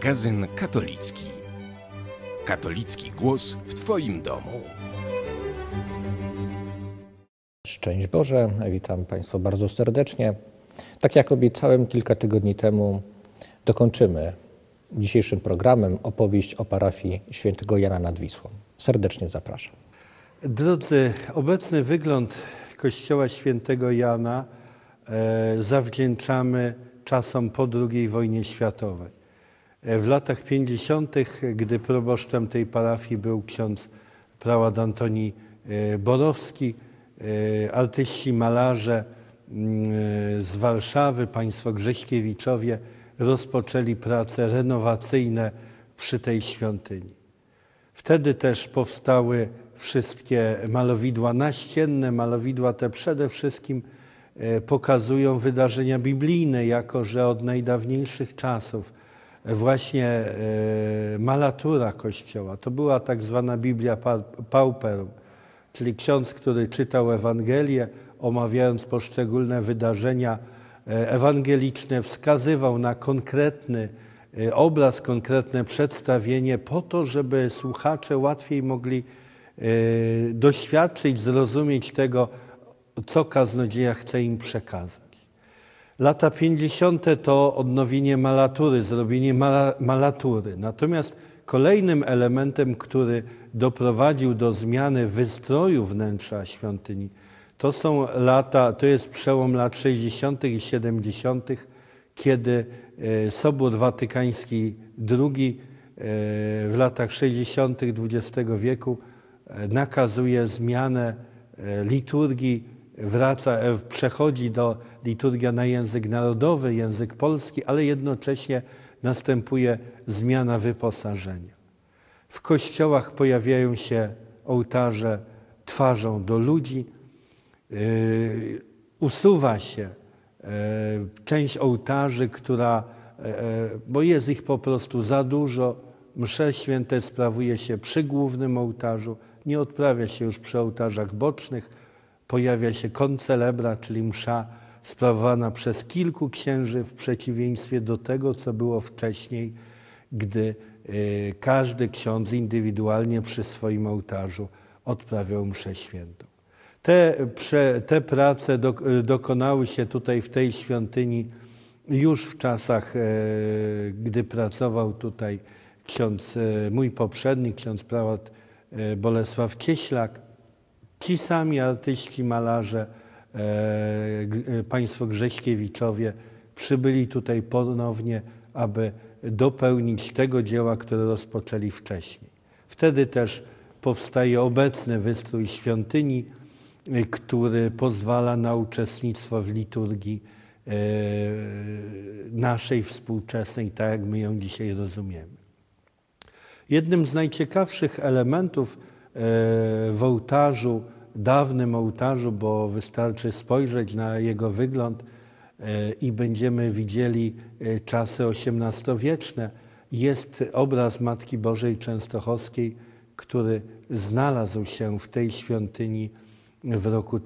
Magazyn katolicki. Katolicki głos w Twoim domu. Szczęść Boże, witam Państwa bardzo serdecznie. Tak jak obiecałem kilka tygodni temu, dokończymy dzisiejszym programem opowieść o parafii świętego Jana nad Wisłą. Serdecznie zapraszam. Drodzy, obecny wygląd kościoła świętego Jana zawdzięczamy czasom po II wojnie światowej. W latach 50., gdy proboszczem tej parafii był ksiądz prałat Antoni Borowski, artyści, malarze z Warszawy, państwo Grześkiewiczowie rozpoczęli prace renowacyjne przy tej świątyni. Wtedy też powstały wszystkie malowidła naścienne. Malowidła te przede wszystkim pokazują wydarzenia biblijne, jako że od najdawniejszych czasów właśnie malatura Kościoła to była tak zwana Biblia Pauperum, czyli ksiądz, który czytał Ewangelię, omawiając poszczególne wydarzenia ewangeliczne, wskazywał na konkretny obraz, konkretne przedstawienie po to, żeby słuchacze łatwiej mogli doświadczyć, zrozumieć tego, co kaznodzieja chce im przekazać. Lata 50. to odnowienie malatury, zrobienie malatury. Natomiast kolejnym elementem, który doprowadził do zmiany wystroju wnętrza świątyni, to jest przełom lat 60. i 70., kiedy Sobór Watykański II w latach 60. XX wieku nakazuje zmianę liturgii, przechodzi do liturgia na język narodowy, język polski, ale jednocześnie następuje zmiana wyposażenia. W kościołach pojawiają się ołtarze twarzą do ludzi, usuwa się część ołtarzy, bo jest ich po prostu za dużo. Msze święte sprawuje się przy głównym ołtarzu, nie odprawia się już przy ołtarzach bocznych. Pojawia się koncelebra, czyli msza sprawowana przez kilku księży, w przeciwieństwie do tego, co było wcześniej, gdy każdy ksiądz indywidualnie przy swoim ołtarzu odprawiał mszę świętą. Te prace dokonały się tutaj w tej świątyni już w czasach, gdy pracował tutaj mój poprzednik, ksiądz prałat Bolesław Cieślak. Ci sami artyści, malarze, państwo Grześkiewiczowie przybyli tutaj ponownie, aby dopełnić tego dzieła, które rozpoczęli wcześniej. Wtedy też powstaje obecny wystrój świątyni, który pozwala na uczestnictwo w liturgii naszej współczesnej, tak jak my ją dzisiaj rozumiemy. Jednym z najciekawszych elementów w ołtarzu, dawnym ołtarzu, bo wystarczy spojrzeć na jego wygląd i będziemy widzieli czasy XVIII-wieczne, jest obraz Matki Bożej Częstochowskiej, który znalazł się w tej świątyni w roku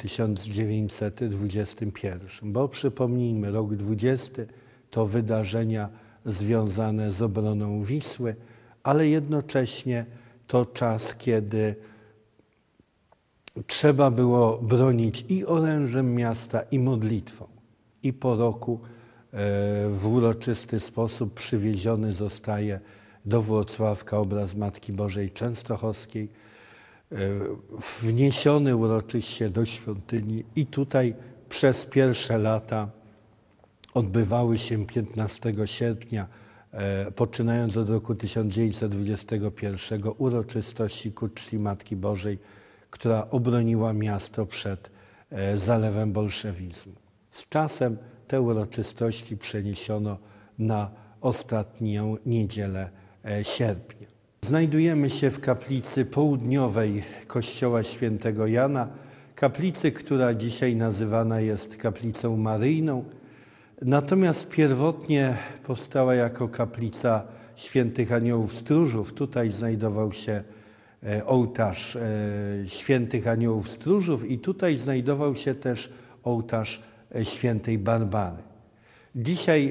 1921. Bo przypomnijmy, rok 20 to wydarzenia związane z obroną Wisły, ale jednocześnie to czas, kiedy trzeba było bronić i orężem miasta, i modlitwą. I po roku w uroczysty sposób przywieziony zostaje do Włocławka obraz Matki Bożej Częstochowskiej, wniesiony uroczyście do świątyni i tutaj przez pierwsze lata odbywały się 15 sierpnia, poczynając od roku 1921, uroczystości ku czci Matki Bożej, która obroniła miasto przed zalewem bolszewizmu. Z czasem te uroczystości przeniesiono na ostatnią niedzielę sierpnia. Znajdujemy się w kaplicy południowej kościoła świętego Jana, kaplicy, która dzisiaj nazywana jest kaplicą maryjną, natomiast pierwotnie powstała jako kaplica świętych aniołów stróżów. Tutaj znajdował się ołtarz świętych aniołów stróżów i tutaj znajdował się też ołtarz świętej Barbary. Dzisiaj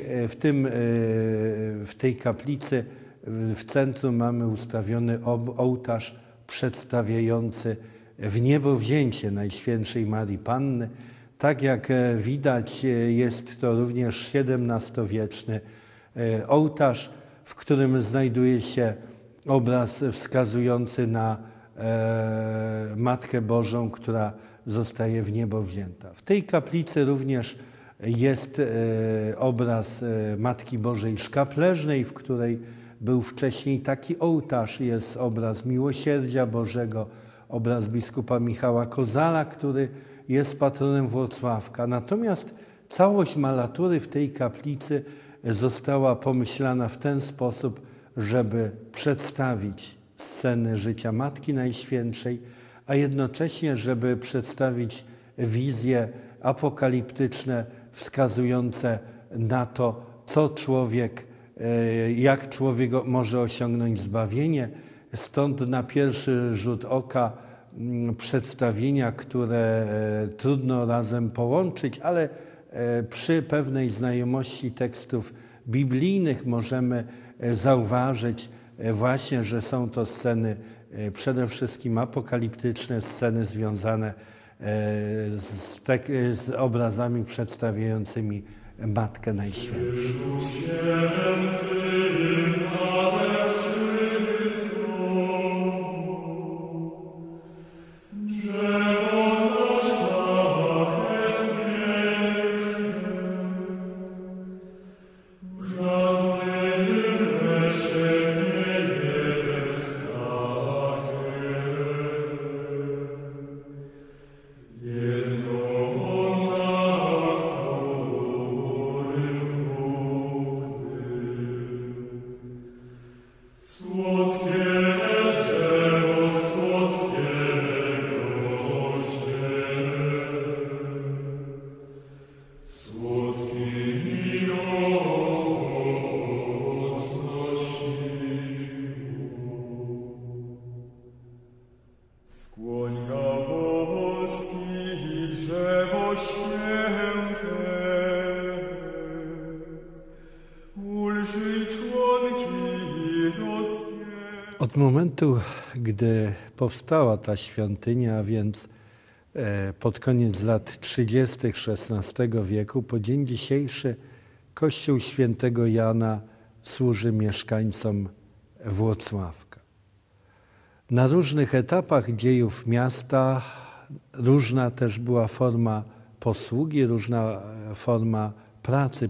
w tej kaplicy w centrum mamy ustawiony ołtarz przedstawiający wniebowzięcie Najświętszej Marii Panny. Tak jak widać, jest to również XVII-wieczny ołtarz, w którym znajduje się obraz wskazujący na Matkę Bożą, która zostaje w niebo wzięta. W tej kaplicy również jest obraz Matki Bożej Szkapleżnej, w której był wcześniej taki ołtarz. Jest obraz Miłosierdzia Bożego, obraz biskupa Michała Kozala, który jest patronem Włocławka. Natomiast całość malatury w tej kaplicy została pomyślana w ten sposób, żeby przedstawić sceny życia Matki Najświętszej, a jednocześnie, żeby przedstawić wizje apokaliptyczne wskazujące na to, co człowiek, jak człowiek może osiągnąć zbawienie. Stąd na pierwszy rzut oka przedstawienia, które trudno razem połączyć, ale przy pewnej znajomości tekstów biblijnych możemy zauważyć właśnie, że są to sceny przede wszystkim apokaliptyczne, sceny związane z obrazami przedstawiającymi Matkę Najświętszą. Od momentu, gdy powstała ta świątynia, a więc pod koniec lat 30. XVI wieku, po dzień dzisiejszy Kościół Świętego Jana służy mieszkańcom Włocławka. Na różnych etapach dziejów miasta różna też była forma posługi, różna forma pracy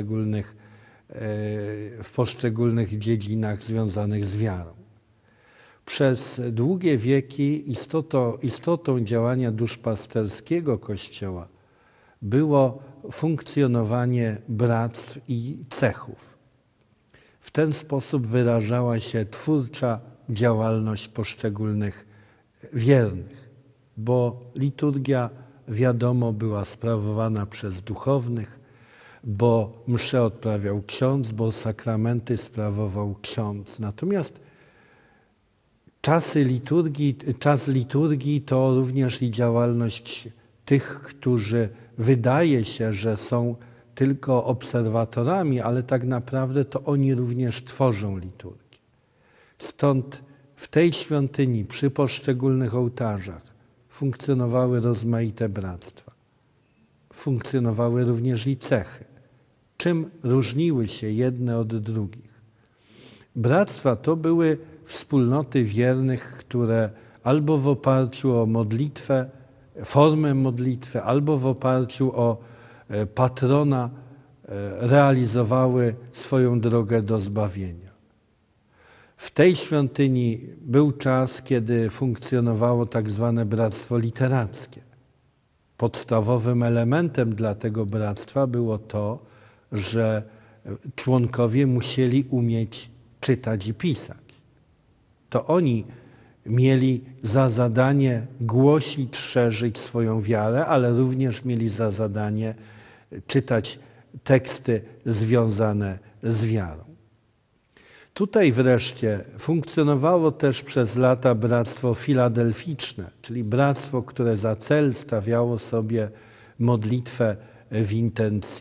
w poszczególnych dziedzinach związanych z wiarą. Przez długie wieki istotą działania duszpasterskiego Kościoła było funkcjonowanie bractw i cechów. W ten sposób wyrażała się twórcza działalność poszczególnych wiernych, bo liturgia, wiadomo, była sprawowana przez duchownych, bo mszę odprawiał ksiądz, bo sakramenty sprawował ksiądz. Natomiast czas liturgii to również i działalność tych, którzy wydaje się, że są tylko obserwatorami, ale tak naprawdę to oni również tworzą liturgię. Stąd w tej świątyni przy poszczególnych ołtarzach funkcjonowały rozmaite bractwa. Funkcjonowały również i cechy. Czym różniły się jedne od drugich? Bractwa to były wspólnoty wiernych, które albo w oparciu o modlitwę, formę modlitwy, albo w oparciu o patrona realizowały swoją drogę do zbawienia. W tej świątyni był czas, kiedy funkcjonowało tak zwane bractwo literackie. Podstawowym elementem dla tego bractwa było to, że członkowie musieli umieć czytać i pisać. To oni mieli za zadanie głosić, szerzyć swoją wiarę, ale również mieli za zadanie czytać teksty związane z wiarą. Tutaj wreszcie funkcjonowało też przez lata bractwo filadelficzne, czyli bractwo, które za cel stawiało sobie modlitwę w intencji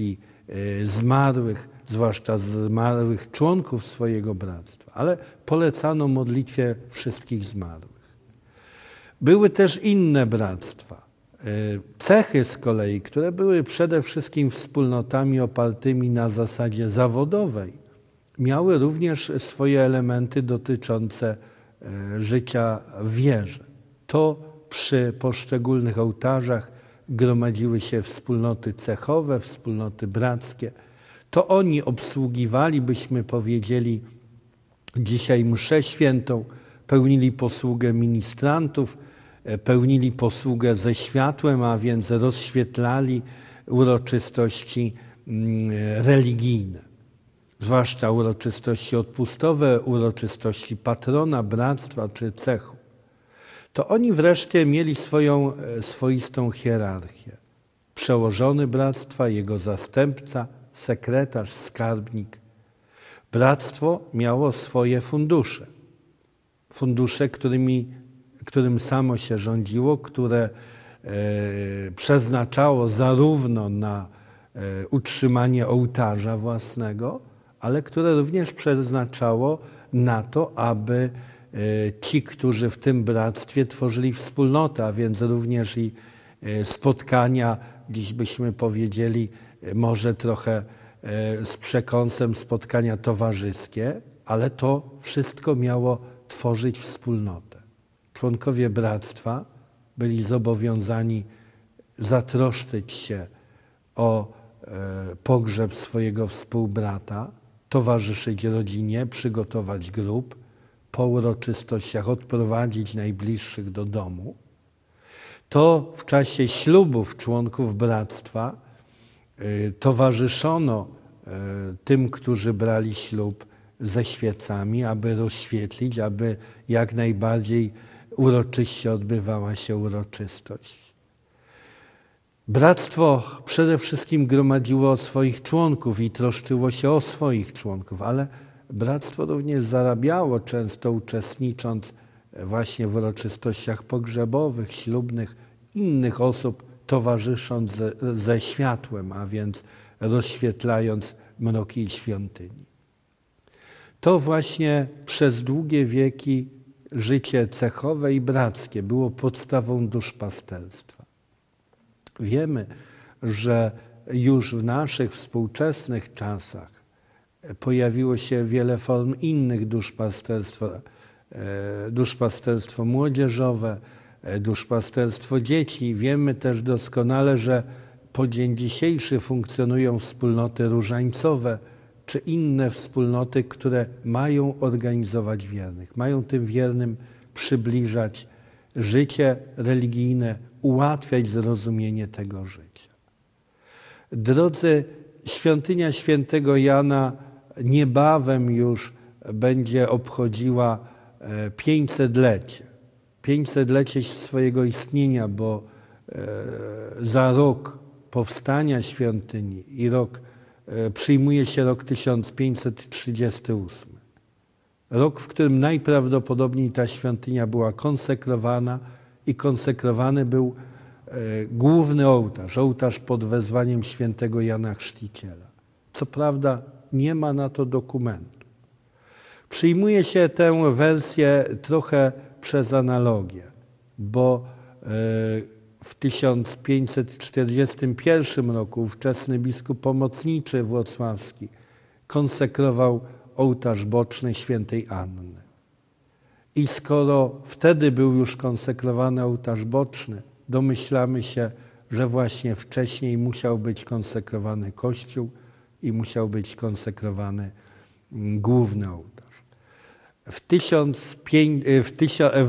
zmarłych, zwłaszcza zmarłych członków swojego bractwa, ale polecano modlitwie wszystkich zmarłych. Były też inne bractwa. Cechy z kolei, które były przede wszystkim wspólnotami opartymi na zasadzie zawodowej, miały również swoje elementy dotyczące życia w wierze. To przy poszczególnych ołtarzach gromadziły się wspólnoty cechowe, wspólnoty brackie. To oni obsługiwali, byśmy powiedzieli, dzisiaj mszę świętą, pełnili posługę ministrantów, pełnili posługę ze światłem, a więc rozświetlali uroczystości religijne, zwłaszcza uroczystości odpustowe, uroczystości patrona, bractwa czy cechu. To oni wreszcie mieli swoją swoistą hierarchię. Przełożony bractwa, jego zastępca, sekretarz, skarbnik. Bractwo miało swoje fundusze. Fundusze, którym samo się rządziło, które przeznaczało zarówno na utrzymanie ołtarza własnego, ale które również przeznaczało na to, aby ci, którzy w tym bractwie tworzyli wspólnotę, a więc również i spotkania, dziś byśmy powiedzieli, może trochę z przekąsem spotkania towarzyskie, ale to wszystko miało tworzyć wspólnotę. Członkowie bractwa byli zobowiązani zatroszczyć się o pogrzeb swojego współbrata, towarzyszyć rodzinie, przygotować grób, po uroczystościach odprowadzić najbliższych do domu. To w czasie ślubów członków bractwa towarzyszono tym, którzy brali ślub ze świecami, aby rozświetlić, aby jak najbardziej uroczyście odbywała się uroczystość. Bractwo przede wszystkim gromadziło swoich członków i troszczyło się o swoich członków, ale bractwo również zarabiało, często uczestnicząc właśnie w uroczystościach pogrzebowych, ślubnych, innych osób, towarzysząc ze światłem, a więc rozświetlając mroki świątyni. To właśnie przez długie wieki życie cechowe i brackie było podstawą duszpasterstwa. Wiemy, że już w naszych współczesnych czasach pojawiło się wiele form innych duszpasterstwa. Duszpasterstwo młodzieżowe, duszpasterstwo dzieci. Wiemy też doskonale, że po dzień dzisiejszy funkcjonują wspólnoty różańcowe czy inne wspólnoty, które mają organizować wiernych, mają tym wiernym przybliżać życie religijne, ułatwiać zrozumienie tego życia. Drodzy, świątynia świętego Jana niebawem już będzie obchodziła 500-lecie. 500-lecie swojego istnienia, bo za rok powstania świątyni i przyjmuje się rok 1538. Rok, w którym najprawdopodobniej ta świątynia była konsekrowana i konsekrowany był główny ołtarz, ołtarz pod wezwaniem świętego Jana Chrzciciela. Co prawda nie ma na to dokumentu. Przyjmuje się tę wersję trochę przez analogię, bo w 1541 roku ówczesny biskup pomocniczy włocławski konsekrował ołtarz boczny świętej Anny. I skoro wtedy był już konsekrowany ołtarz boczny, domyślamy się, że właśnie wcześniej musiał być konsekrowany kościół i musiał być konsekrowany główny ołtarz. W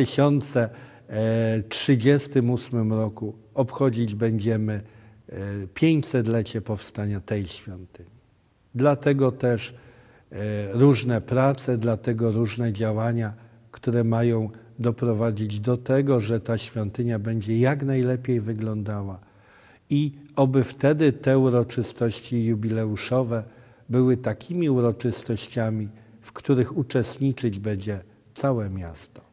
2038 roku obchodzić będziemy 500-lecie powstania tej świątyni. Dlatego też różne prace, dlatego różne działania, które mają doprowadzić do tego, że ta świątynia będzie jak najlepiej wyglądała i oby wtedy te uroczystości jubileuszowe były takimi uroczystościami, w których uczestniczyć będzie całe miasto.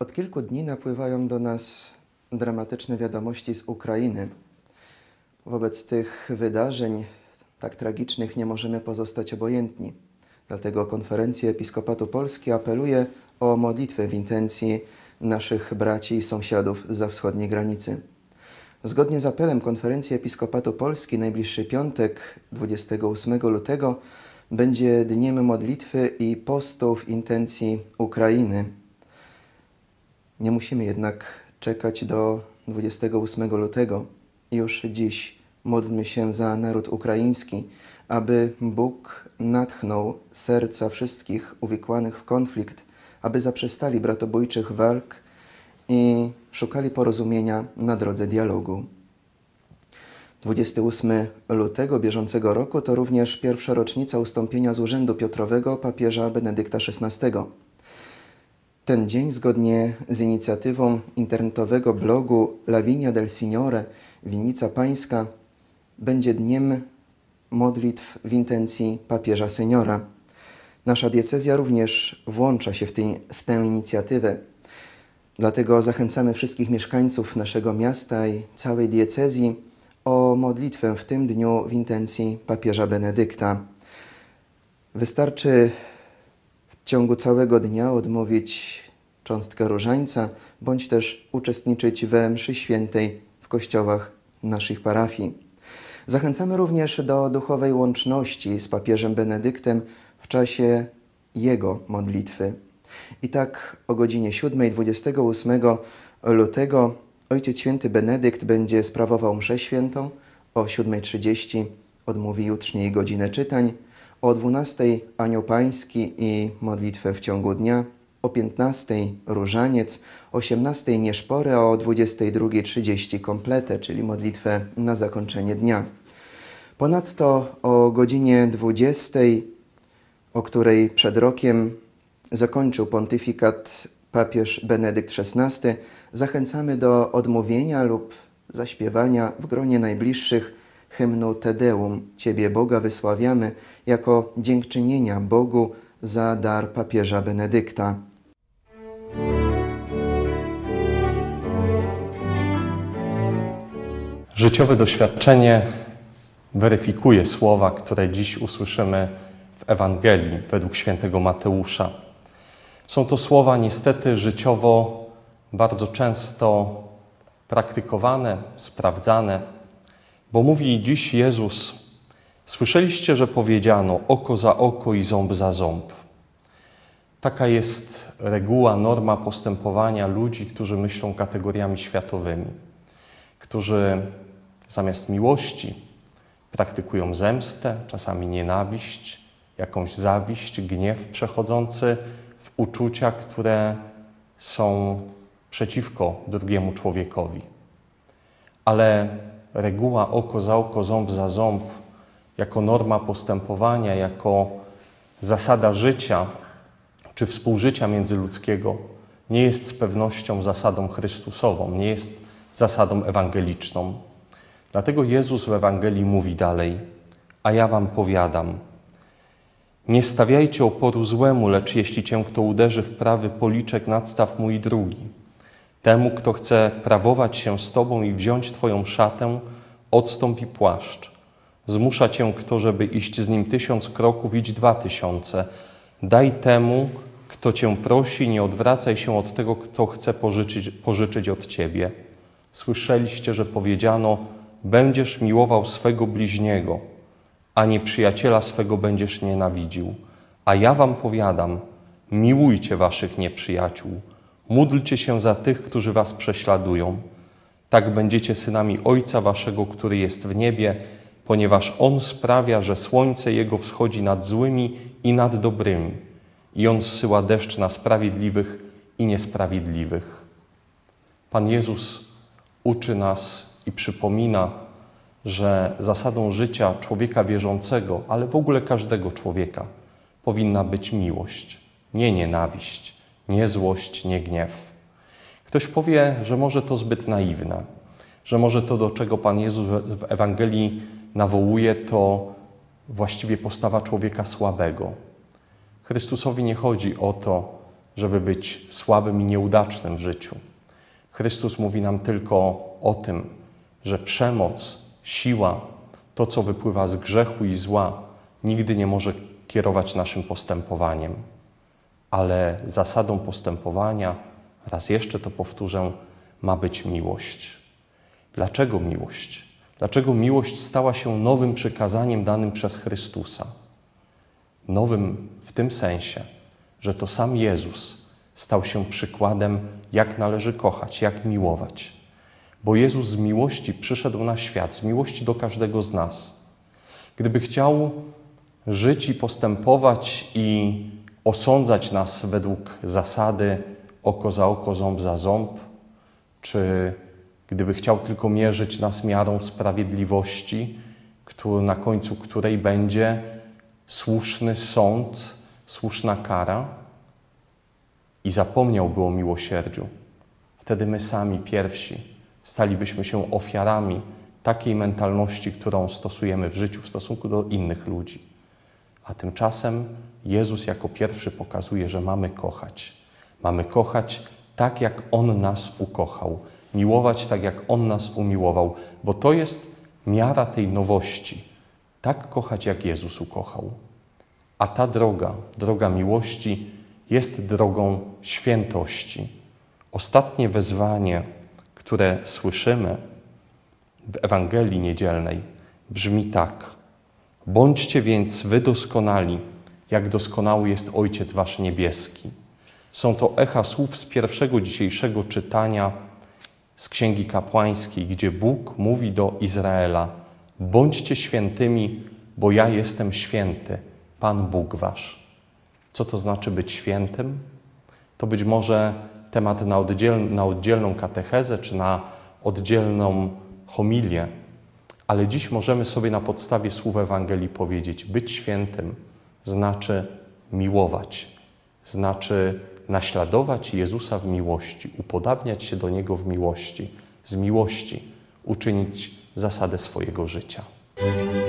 Od kilku dni napływają do nas dramatyczne wiadomości z Ukrainy. Wobec tych wydarzeń tak tragicznych nie możemy pozostać obojętni. Dlatego Konferencja Episkopatu Polski apeluje o modlitwę w intencji naszych braci i sąsiadów zza wschodniej granicy. Zgodnie z apelem Konferencji Episkopatu Polski najbliższy piątek, 28 lutego, będzie dniem modlitwy i postu w intencji Ukrainy. Nie musimy jednak czekać do 28 lutego. Już dziś módlmy się za naród ukraiński, aby Bóg natchnął serca wszystkich uwikłanych w konflikt, aby zaprzestali bratobójczych walk i szukali porozumienia na drodze dialogu. 28 lutego bieżącego roku to również pierwsza rocznica ustąpienia z urzędu Piotrowego papieża Benedykta XVI. Ten dzień, zgodnie z inicjatywą internetowego blogu La Vigna del Signore, Winnica Pańska, będzie dniem modlitw w intencji papieża seniora. Nasza diecezja również włącza się w tę inicjatywę. Dlatego zachęcamy wszystkich mieszkańców naszego miasta i całej diecezji o modlitwę w tym dniu w intencji papieża Benedykta. Wystarczy w ciągu całego dnia odmówić cząstkę różańca, bądź też uczestniczyć we mszy świętej w kościołach naszych parafii. Zachęcamy również do duchowej łączności z papieżem Benedyktem w czasie jego modlitwy. I tak o godzinie 7, 28 lutego Ojciec Święty Benedykt będzie sprawował mszę świętą, o 7:30 odmówi jutrzniej godzinę czytań, o 12 Anioł Pański i modlitwę w ciągu dnia, o 15 różaniec, o 18 nieszporę, a o 22:30 kompletę, czyli modlitwę na zakończenie dnia. Ponadto o godzinie 20, o której przed rokiem zakończył pontyfikat papież Benedykt XVI, zachęcamy do odmówienia lub zaśpiewania w gronie najbliższych hymnu Te Deum, Ciebie Boga wysławiamy, jako dziękczynienia Bogu za dar papieża Benedykta. Życiowe doświadczenie weryfikuje słowa, które dziś usłyszymy w Ewangelii według świętego Mateusza. Są to słowa niestety życiowo bardzo często praktykowane, sprawdzane, bo mówi dziś Jezus: słyszeliście, że powiedziano oko za oko i ząb za ząb. Taka jest reguła, norma postępowania ludzi, którzy myślą kategoriami światowymi, którzy zamiast miłości praktykują zemstę, czasami nienawiść, jakąś zawiść, gniew przechodzący w uczucia, które są przeciwko drugiemu człowiekowi. Ale reguła oko za oko, ząb za ząb, jako norma postępowania, jako zasada życia czy współżycia międzyludzkiego, nie jest z pewnością zasadą chrystusową, nie jest zasadą ewangeliczną. Dlatego Jezus w Ewangelii mówi dalej: a ja wam powiadam, nie stawiajcie oporu złemu, lecz jeśli cię kto uderzy w prawy policzek, nadstaw mu i drugi. Temu, kto chce prawować się z tobą i wziąć twoją szatę, odstąp i płaszcz. Zmusza cię kto, żeby iść z nim 1000 kroków, idź 2000. Daj temu, kto cię prosi, nie odwracaj się od tego, kto chce pożyczyć od ciebie. Słyszeliście, że powiedziano: będziesz miłował swego bliźniego, a nieprzyjaciela swego będziesz nienawidził. A ja wam powiadam, miłujcie waszych nieprzyjaciół, módlcie się za tych, którzy was prześladują. Tak będziecie synami Ojca waszego, który jest w niebie, ponieważ On sprawia, że słońce Jego wschodzi nad złymi i nad dobrymi, i On zsyła deszcz na sprawiedliwych i niesprawiedliwych. Pan Jezus uczy nas i przypomina, że zasadą życia człowieka wierzącego, ale w ogóle każdego człowieka, powinna być miłość, nie nienawiść, nie złość, nie gniew. Ktoś powie, że może to zbyt naiwne, że może to, do czego Pan Jezus w Ewangelii nawołuje, to właściwie postawa człowieka słabego. Chrystusowi nie chodzi o to, żeby być słabym i nieudacznym w życiu. Chrystus mówi nam tylko o tym, że przemoc, siła, to co wypływa z grzechu i zła, nigdy nie może kierować naszym postępowaniem. Ale zasadą postępowania, raz jeszcze to powtórzę, ma być miłość. Dlaczego miłość? Dlaczego miłość stała się nowym przykazaniem danym przez Chrystusa? Nowym w tym sensie, że to sam Jezus stał się przykładem, jak należy kochać, jak miłować. Bo Jezus z miłości przyszedł na świat, z miłości do każdego z nas. Gdyby chciał żyć i postępować i osądzać nas według zasady oko za oko, ząb za ząb, czy gdyby chciał tylko mierzyć nas miarą sprawiedliwości, na końcu której będzie słuszny sąd, słuszna kara i zapomniałby o miłosierdziu, wtedy my sami pierwsi stalibyśmy się ofiarami takiej mentalności, którą stosujemy w życiu w stosunku do innych ludzi. A tymczasem Jezus jako pierwszy pokazuje, że mamy kochać. Mamy kochać tak, jak On nas ukochał. Miłować tak, jak On nas umiłował, bo to jest miara tej nowości. Tak kochać, jak Jezus ukochał. A ta droga, droga miłości, jest drogą świętości. Ostatnie wezwanie, które słyszymy w Ewangelii Niedzielnej, brzmi tak: bądźcie więc wy doskonali, jak doskonały jest Ojciec wasz niebieski. Są to echa słów z pierwszego dzisiejszego czytania z Księgi Kapłańskiej, gdzie Bóg mówi do Izraela: bądźcie świętymi, bo ja jestem święty, Pan Bóg wasz. Co to znaczy być świętym? To być może temat na oddzielną katechezę czy na oddzielną homilię, ale dziś możemy sobie na podstawie słów Ewangelii powiedzieć: być świętym znaczy miłować, znaczy naśladować Jezusa w miłości, upodabniać się do Niego w miłości, z miłości uczynić zasadę swojego życia.